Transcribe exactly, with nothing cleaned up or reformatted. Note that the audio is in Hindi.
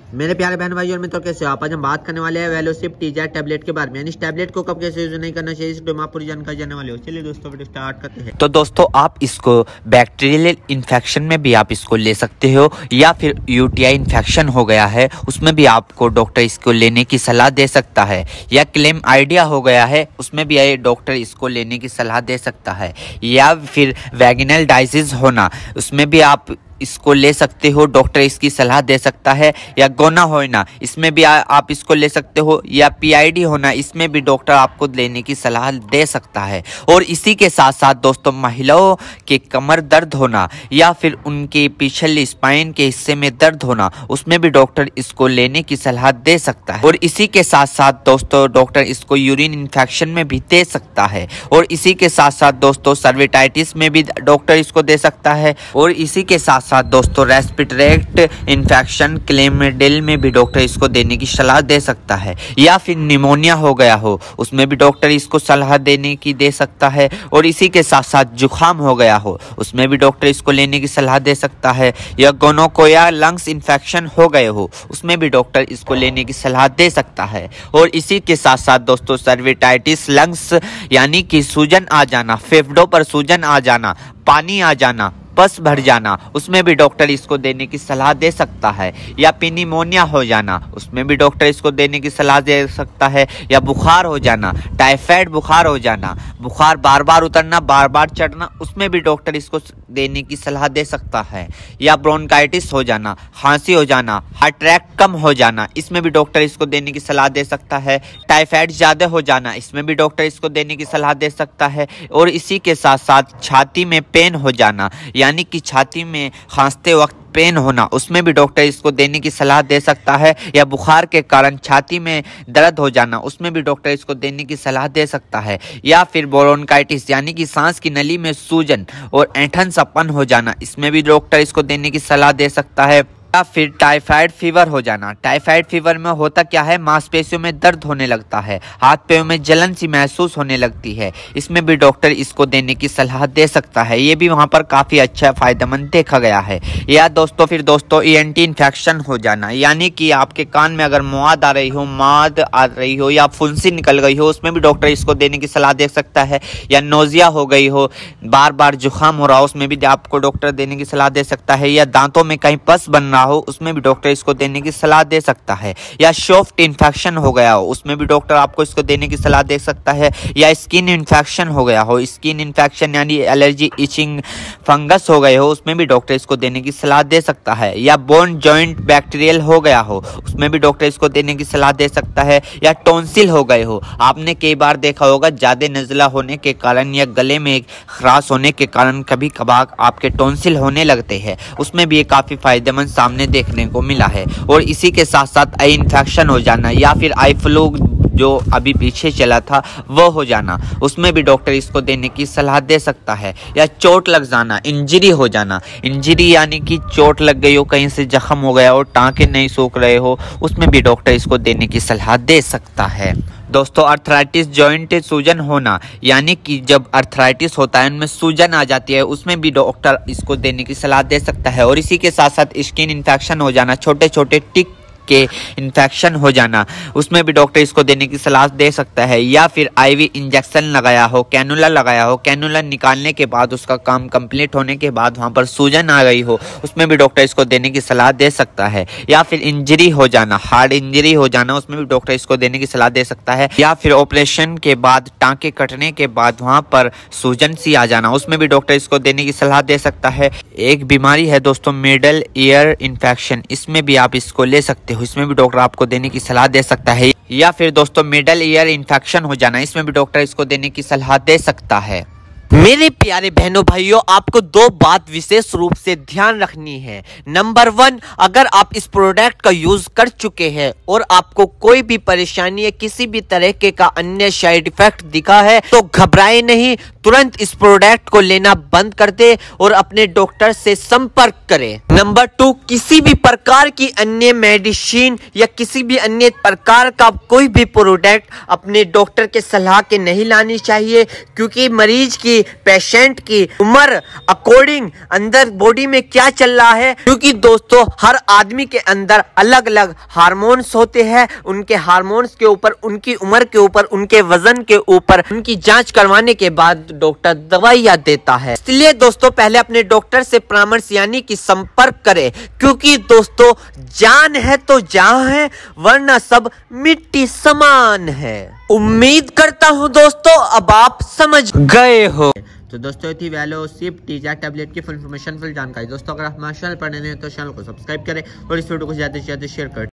मेरे प्यारे बहन भाई और मित्रों, कैसे हो आप? आज हम बात करने वाले हैं वेलोसिप टीजेड टैबलेट के बारे में, यानी इस टैबलेट को कब कैसे यूज नहीं करना चाहिए, इस वीडियो में आप पूरी जानकारी जानने वाले हो। चलिए दोस्तों वीडियो स्टार्ट करते हैं। तो दोस्तों आप इसको बैक्टीरियल इन्फेक्शन में भी आप इसको ले सकते हो, या फिर यूटीआई इन्फेक्शन हो गया है उसमें भी आपको डॉक्टर इसको लेने की सलाह दे सकता है, या क्लेम आइडिया हो गया है उसमें भी डॉक्टर इसको लेने की सलाह दे सकता है, या फिर वैगिनल डाइजिस होना उसमें भी आप इसको ले सकते हो, डॉक्टर इसकी सलाह दे सकता है, या गोना होना इसमें भी आ, आप इसको ले सकते हो, या पीआईडी होना इसमें भी डॉक्टर आपको लेने की सलाह दे सकता है। और इसी के साथ साथ दोस्तों महिलाओं के कमर दर्द होना या फिर उनके पिछले स्पाइन के हिस्से में दर्द होना उसमें भी डॉक्टर इसको लेने की सलाह दे सकता है। और इसी के साथ साथ दोस्तों डॉक्टर इसको यूरिन इन्फेक्शन में भी दे सकता है। और इसी के साथ साथ दोस्तों सर्विटाइटिस में भी डॉक्टर इसको दे सकता है। और इसी के साथ साथ दोस्तों रेस्पिरेटरी इन्फेक्शन क्लेमिडिल में भी डॉक्टर इसको देने की सलाह दे सकता है, या फिर निमोनिया हो गया हो उसमें भी डॉक्टर इसको सलाह देने की दे सकता है। और इसी के साथ साथ जुकाम हो गया हो उसमें भी डॉक्टर इसको लेने की सलाह दे सकता है, या गोनोकोया लंग्स इन्फेक्शन हो गए हो उसमें भी डॉक्टर इसको लेने की सलाह दे सकता है। और इसी के साथ साथ दोस्तों सर्विटाइटिस लंग्स यानी कि सूजन आ जाना, फेफड़ों पर सूजन आ जाना, पानी आ जाना, पस भर जाना उसमें भी डॉक्टर इसको देने की सलाह दे सकता है, या निमोनिया हो जाना उसमें भी डॉक्टर इसको देने की सलाह दे सकता है, या बुखार हो जाना, टाइफाइड बुखार हो जाना, बुखार बार बार उतरना बार बार चढ़ना उसमें भी डॉक्टर इसको देने की सलाह दे सकता है, या ब्रोंकाइटिस हो जाना, खांसी हो जाना, हार्ट अटैक कम हो जाना इसमें भी डॉक्टर इसको देने की सलाह दे सकता है, टाइफाइड ज़्यादा हो जाना इसमें भी डॉक्टर इसको देने की सलाह दे सकता है। और इसी के साथ साथ छाती में पेन हो जाना यानी कि छाती में खांसते वक्त पेन होना उसमें भी डॉक्टर इसको देने की सलाह दे सकता है, या बुखार के कारण छाती में दर्द हो जाना उसमें भी डॉक्टर इसको देने की सलाह दे सकता है, या फिर ब्रोंकाइटिस यानी कि सांस की नली में सूजन और ऐंठन सपन हो जाना इसमें भी डॉक्टर इसको देने की सलाह दे सकता है, या फिर टाइफाइड फीवर हो जाना। टाइफाइड फीवर में होता क्या है, मांसपेशियों में दर्द होने लगता है, हाथ पैरों में जलन सी महसूस होने लगती है, इसमें भी डॉक्टर इसको देने की सलाह दे सकता है। ये भी वहां पर काफी अच्छा फायदेमंद देखा गया है। या दोस्तों फिर दोस्तों ईएनटी इन्फेक्शन हो जाना यानी कि आपके कान में अगर मौद आ रही हो माद आ रही हो या फुंसी निकल गई हो उसमें भी डॉक्टर इसको देने की सलाह दे सकता है, या नोजिया हो गई हो, बार बार जुकाम हो रहा हो उसमें भी आपको डॉक्टर देने की सलाह दे सकता है, या दांतों में कहीं पस बन रहा हो उसमें भी डॉक्टर इसको देने की सलाह दे सकता है, या सॉफ्ट इन्फेक्शन हो गया हो उसमें भी डॉक्टर आपको इसको देने की सलाह दे सकता है, या स्किन इन्फेक्शन हो गया हो, स्किन इन्फेक्शन यानी एलर्जी इचिंग फंगस हो गए हो उसमें भी डॉक्टर इसको देने की सलाह दे सकता है, या बोन जॉइंट बैक्टीरियल हो गया हो उसमें भी डॉक्टर इसको देने की सलाह दे सकता है, या टॉन्सिल हो गए हो। आपने कई बार देखा होगा ज्यादा नज़ला होने के कारण या गले में खराश होने के कारण कभी कभार आपके टॉन्सिल होने लगते हैं उसमें भी ये काफी फायदेमंद सामने देखने को मिला है। और इसी के साथ साथ आई इन्फेक्शन हो जाना या फिर आई फ्लू जो अभी पीछे चला था वो हो जाना उसमें भी डॉक्टर इसको देने की सलाह दे सकता है, या चोट लग जाना, इंजरी हो जाना, इंजरी यानी कि चोट लग गई हो, कहीं से जख्म हो गया हो, टांके नहीं सूख रहे हो उसमें भी डॉक्टर इसको देने की सलाह दे सकता है। दोस्तों अर्थराइटिस जॉइंट सूजन होना यानी कि जब अर्थराइटिस होता है उनमें सूजन आ जाती है उसमें भी डॉक्टर इसको देने की सलाह दे सकता है। और इसी के साथ साथ स्किन इन्फेक्शन हो जाना, छोटे छोटे टिक के इन्फेक्शन हो जाना उसमें भी डॉक्टर इसको देने की सलाह दे सकता है, या फिर आईवी इंजेक्शन लगाया हो, कैनुला लगाया हो, कैनुला निकालने के बाद उसका काम कंप्लीट होने के बाद वहां पर सूजन आ गई हो उसमें भी डॉक्टर इसको देने की सलाह दे सकता है, या फिर इंजरी हो जाना, हार्ड इंजरी हो जाना उसमें भी डॉक्टर इसको देने की सलाह दे सकता है, या फिर ऑपरेशन के बाद टांके कटने के बाद वहां पर सूजन सी आ जाना उसमें भी डॉक्टर इसको देने की सलाह दे सकता है। एक बीमारी है दोस्तों मिडल ईयर इन्फेक्शन, इसमें भी आप इसको ले सकते हो, इसमें भी डॉक्टर आपको देने की सलाह दे सकता है, या फिर दोस्तों मिडल ईयर इन्फेक्शन हो जाना इसमें भी डॉक्टर इसको देने की सलाह दे सकता है। मेरे प्यारे बहनों भाइयों, आपको दो बात विशेष रूप से ध्यान रखनी है। नंबर वन, अगर आप इस प्रोडक्ट का यूज कर चुके हैं और आपको कोई भी परेशानी या किसी भी तरह के का अन्य साइड इफेक्ट दिखा है तो घबराए नहीं, तुरंत इस प्रोडक्ट को लेना बंद कर दे और अपने डॉक्टर से संपर्क करें। नंबर टू, किसी भी प्रकार की अन्य मेडिसिन या किसी भी अन्य प्रकार का कोई भी प्रोडक्ट अपने डॉक्टर के सलाह के नहीं लानी चाहिए, क्योंकि मरीज की कि पेशेंट की उम्र अकॉर्डिंग अंदर बॉडी में क्या चल रहा है, क्योंकि दोस्तों हर आदमी के अंदर अलग अलग हार्मोन्स होते हैं। उनके हार्मोन्स के ऊपर, उनकी उम्र के ऊपर, उनके वजन के ऊपर उनकी जांच करवाने के बाद डॉक्टर दवाइयां देता है। इसलिए दोस्तों पहले अपने डॉक्टर से परामर्श यानी कि संपर्क करें, क्योंकि दोस्तों जान है तो जहां है, वरना सब मिट्टी समान है। उम्मीद करता हूं दोस्तों अब आप समझ गए हो। तो दोस्तों थी वेलोसिप टीजा टैबलेट की फुल इन्फॉर्मेशन, फुल जानकारी। दोस्तों अगर आप हमारे चैनल पर नए हैं तो चैनल को सब्सक्राइब करें और इस वीडियो को ज्यादा से ज्यादा शेयर करें।